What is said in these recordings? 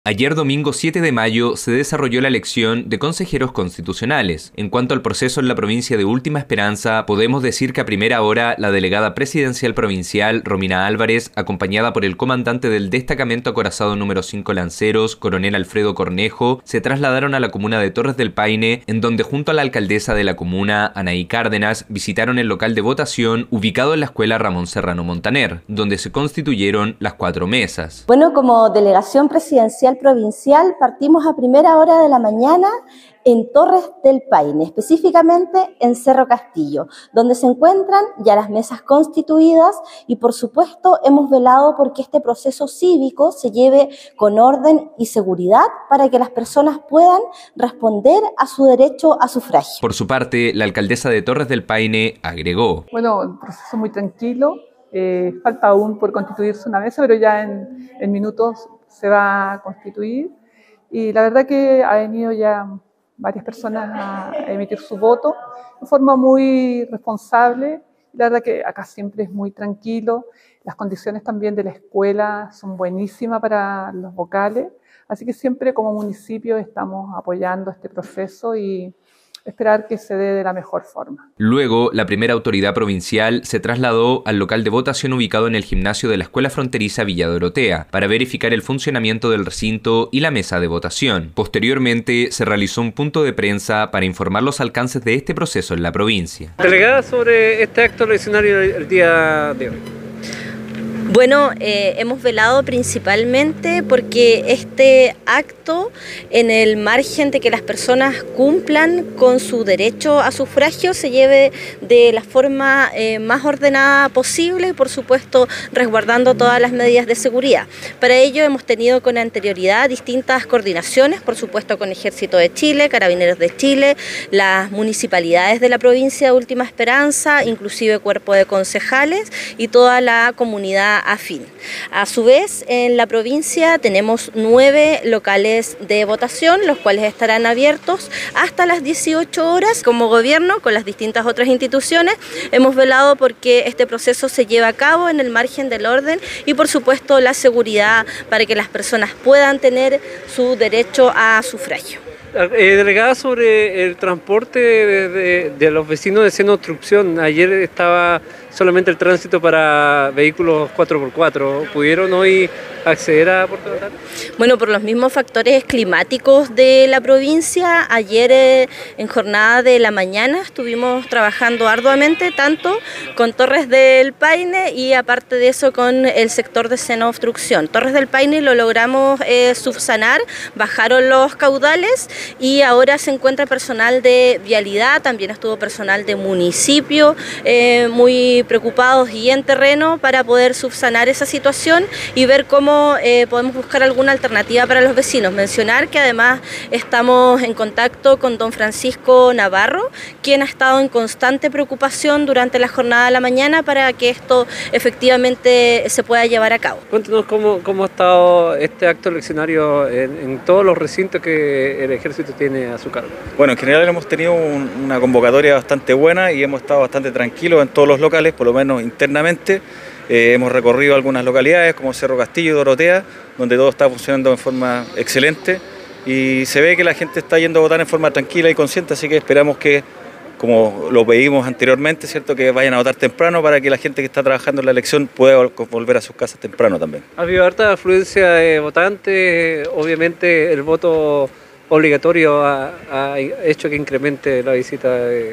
Ayer domingo 7 de mayo se desarrolló la elección de consejeros constitucionales. En cuanto al proceso en la provincia de Última Esperanza, podemos decir que a primera hora la delegada presidencial provincial, Romina Álvarez, acompañada por el comandante del destacamento acorazado número 5 Lanceros, coronel Alfredo Cornejo, se trasladaron a la comuna de Torres del Paine, en donde junto a la alcaldesa de la comuna, Anaí Cárdenas, visitaron el local de votación ubicado en la escuela Ramón Serrano Montaner, donde se constituyeron las 4 mesas. Bueno, como delegación presidencial provincial partimos a primera hora de la mañana en Torres del Paine, específicamente en Cerro Castillo, donde se encuentran ya las mesas constituidas y por supuesto hemos velado porque este proceso cívico se lleve con orden y seguridad para que las personas puedan responder a su derecho a sufragio. Por su parte, la alcaldesa de Torres del Paine agregó: Bueno, un proceso muy tranquilo, falta aún por constituirse una mesa, pero ya en minutos se va a constituir y la verdad que ha venido ya varias personas a emitir su voto de forma muy responsable. La verdad que acá siempre es muy tranquilo, las condiciones también de la escuela son buenísimas para los vocales, así que siempre como municipio estamos apoyando este proceso y esperar que se dé de la mejor forma. Luego, la primera autoridad provincial se trasladó al local de votación ubicado en el gimnasio de la Escuela Fronteriza Villa Dorotea para verificar el funcionamiento del recinto y la mesa de votación. Posteriormente, se realizó un punto de prensa para informar los alcances de este proceso en la provincia. Delegada, sobre este acto eleccionario el día de hoy. Bueno, hemos velado principalmente porque este acto, en el margen de que las personas cumplan con su derecho a sufragio, se lleve de la forma más ordenada posible y por supuesto resguardando todas las medidas de seguridad. Para ello hemos tenido con anterioridad distintas coordinaciones, por supuesto con Ejército de Chile, Carabineros de Chile, las municipalidades de la provincia de Última Esperanza, inclusive cuerpo de concejales y toda la comunidad afín. A su vez, en la provincia tenemos 9 locales de votación, los cuales estarán abiertos hasta las 18 horas. Como gobierno, con las distintas otras instituciones, hemos velado porque este proceso se lleve a cabo en el margen del orden y, por supuesto, la seguridad para que las personas puedan tener su derecho a sufragio. Delegada, sobre el transporte de los vecinos de Seno Obstrucción, ayer estaba solamente el tránsito para vehículos 4x4. ¿Pudieron hoy acceder a Puerto Natales? Bueno, por los mismos factores climáticos de la provincia, ayer en jornada de la mañana estuvimos trabajando arduamente tanto con Torres del Paine y aparte de eso con el sector de Seno Obstrucción. Torres del Paine lo logramos subsanar, bajaron los caudales y ahora se encuentra personal de vialidad, también estuvo personal de municipio muy preocupados y en terreno para poder subsanar esa situación y ver cómo podemos buscar alguna alternativa para los vecinos. Mencionar que además estamos en contacto con don Francisco Navarro, quien ha estado en constante preocupación durante la jornada de la mañana para que esto efectivamente se pueda llevar a cabo. Cuéntanos cómo ha estado este acto eleccionario en todos los recintos que el Ejército tiene a su cargo. Bueno, en general hemos tenido una convocatoria bastante buena y hemos estado bastante tranquilos en todos los locales, por lo menos internamente. Hemos recorrido algunas localidades como Cerro Castillo y Dorotea, donde todo está funcionando en forma excelente y se ve que la gente está yendo a votar en forma tranquila y consciente, así que esperamos que, como lo pedimos anteriormente, ¿cierto?, que vayan a votar temprano para que la gente que está trabajando en la elección pueda volver a sus casas temprano también. Ha habido harta afluencia de votantes, obviamente el voto obligatorio ha hecho que incremente la visita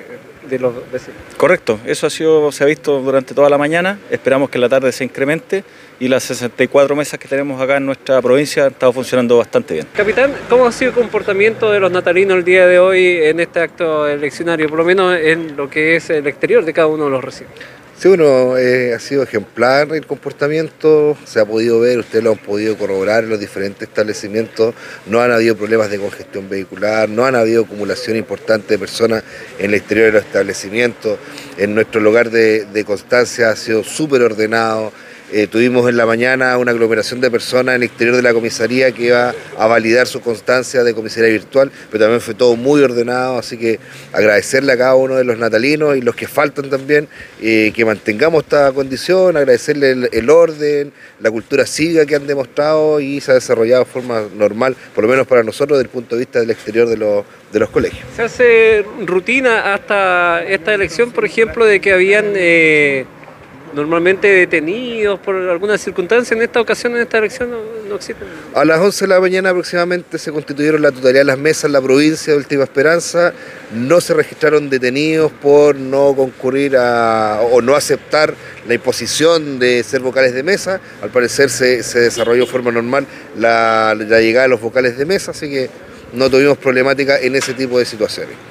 de los vecinos. Correcto, eso se ha visto durante toda la mañana, esperamos que en la tarde se incremente y las 64 mesas que tenemos acá en nuestra provincia han estado funcionando bastante bien. Capitán, ¿cómo ha sido el comportamiento de los natalinos el día de hoy en este acto eleccionario, por lo menos en lo que es el exterior de cada uno de los recintos? Sí, bueno, ha sido ejemplar el comportamiento, se ha podido ver, ustedes lo han podido corroborar en los diferentes establecimientos, no han habido problemas de congestión vehicular, no han habido acumulación importante de personas en el exterior de los establecimientos, en nuestro lugar de constancia ha sido súper ordenado, Tuvimos en la mañana una aglomeración de personas en el exterior de la comisaría que iba a validar su constancia de comisaría virtual, pero también fue todo muy ordenado, así que agradecerle a cada uno de los natalinos y los que faltan también, que mantengamos esta condición, agradecerle el orden, la cultura cívica que han demostrado y se ha desarrollado de forma normal, por lo menos para nosotros, desde el punto de vista del exterior de los colegios. ¿Se hace rutina hasta esta elección, por ejemplo, de que habían normalmente detenidos por alguna circunstancia? En esta ocasión, en esta elección, no existen. A las 11 de la mañana aproximadamente se constituyeron la totalidad de las mesas en la provincia de Última Esperanza. No se registraron detenidos por no concurrir o no aceptar la imposición de ser vocales de mesa. Al parecer se desarrolló de forma normal la llegada de los vocales de mesa, así que no tuvimos problemática en ese tipo de situaciones.